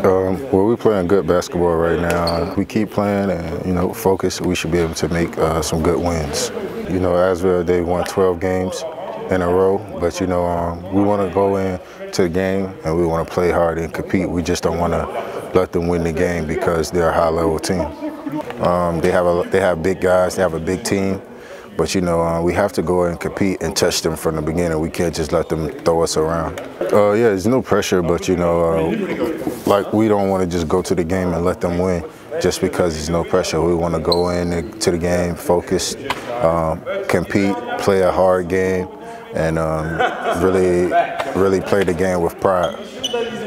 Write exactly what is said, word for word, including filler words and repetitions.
Um, well, we're playing good basketball right now. We keep playing and, you know, focus. We should be able to make uh, some good wins. You know, Asvel, they won twelve games in a row, but, you know, um, we want to go in to the game and we want to play hard and compete. We just don't want to let them win the game because they're a high-level team. Um, they have a, they have big guys. They have a big team. But, you know, uh, we have to go and compete and touch them from the beginning. We can't just let them throw us around. Uh, yeah, there's no pressure, but, you know, uh, like we don't want to just go to the game and let them win just because there's no pressure. We want to go in to the game, focus, um, compete, play a hard game, and um, really, really play the game with pride.